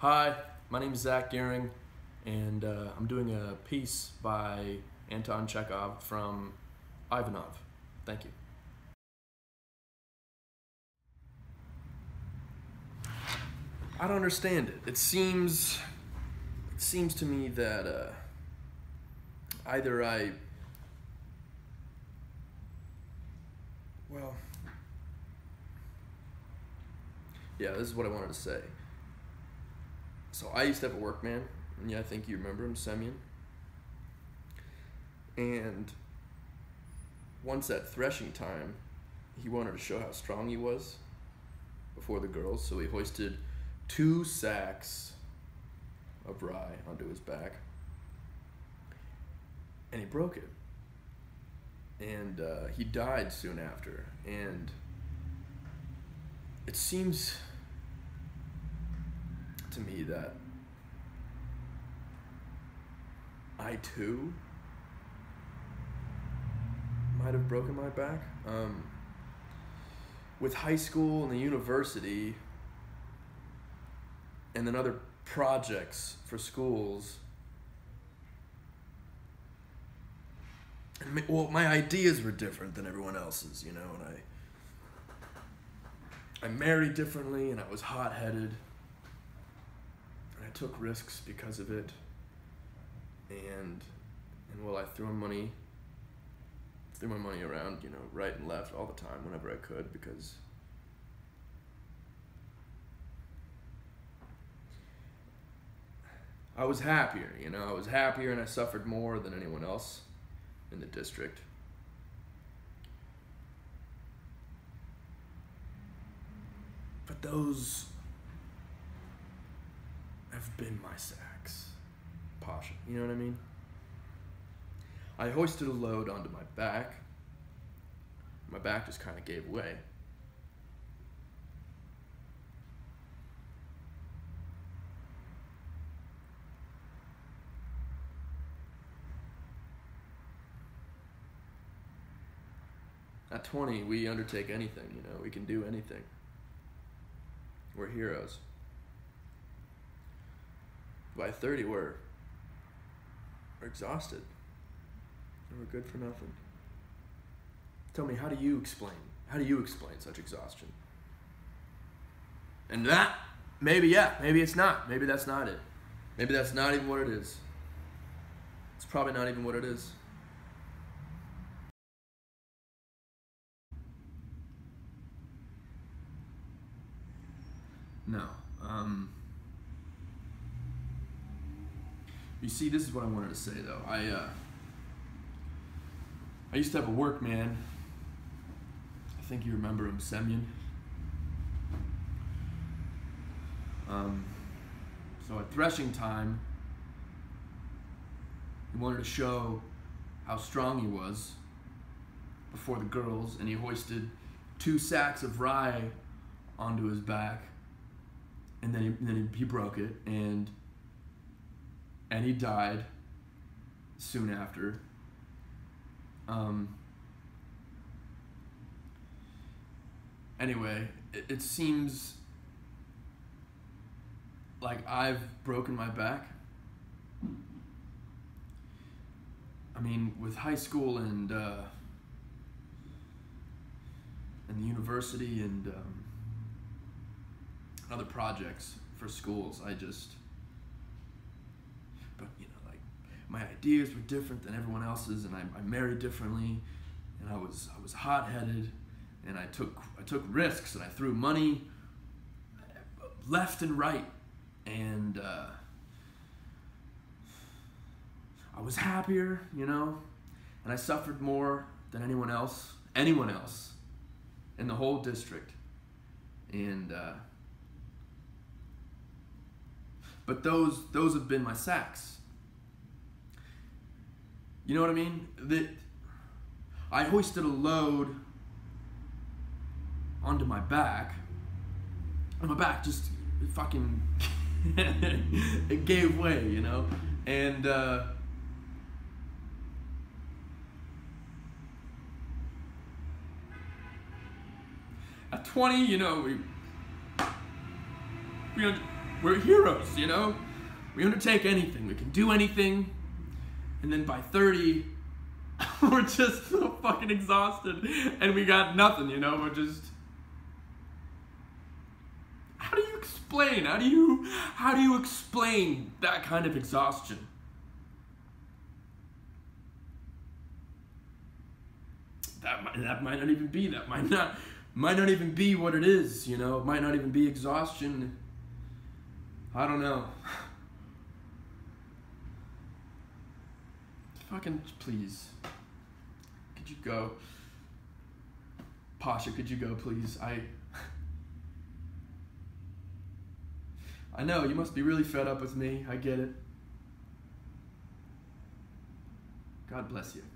Hi, my name is Zach Gehring, and I'm doing a piece by Anton Chekhov from Ivanov. Thank you. I don't understand it. It seems to me that either well, yeah, this is what I wanted to say. So I used to have a workman, and yeah, I think you remember him, Semyon. And once at threshing time, he wanted to show how strong he was before the girls, so he hoisted 2 sacks of rye onto his back, and he broke it. And he died soon after. And it seems to me that I too might have broken my back. With high school and the university and then other projects for schools, and well, my ideas were different than everyone else's, and I married differently, and I was hot-headed. I took risks because of it, and well, I threw my money around, right and left all the time whenever I could, because I was happier, I was happier, and I suffered more than anyone else in the district. But those have been my sacks, Pasha, you know what I mean? I hoisted a load onto my back. My back just kind of gave way. At 20, we undertake anything, we can do anything. We're heroes. By 30, we're exhausted. And we're good for nothing. Tell me, how do you explain such exhaustion? And that, maybe it's not. Maybe that's not it. Maybe that's not even what it is. It's probably not even what it is. No. You see, this is what I wanted to say, though. I used to have a workman. I think you remember him, Semyon. So at threshing time, he wanted to show how strong he was before the girls, and he hoisted 2 sacks of rye onto his back, and then he broke it, and he died soon after. Anyway, it seems like I've broken my back. I mean, with high school and the university and other projects for schools, but my ideas were different than everyone else's, and I married differently, and I was hot-headed, and I took risks, and I threw money left and right, and I was happier, and I suffered more than anyone else in the whole district, and but those have been my sacks. You know what I mean? I hoisted a load onto my back, and my back just fucking it gave way, and at 20, we We're heroes, you know? We undertake anything. We can do anything. And then by 30, we're just so fucking exhausted. And we got nothing, you know? We're just... How do you explain? How do you explain that kind of exhaustion? That might not even be. That might not even be what it is, you know? It might not even be exhaustion. I don't know. Fucking please. Could you go? Pasha, could you go, please? I know, you must be really fed up with me. I get it. God bless you.